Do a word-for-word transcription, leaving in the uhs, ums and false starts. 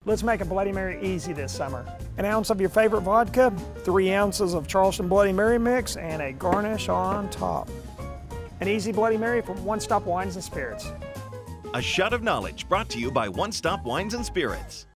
Let's make a Bloody Mary easy this summer. An ounce of your favorite vodka, three ounces of Charleston Bloody Mary mix, and a garnish on top. An easy Bloody Mary from One Stop Wines and Spirits. A shot of knowledge brought to you by One Stop Wines and Spirits.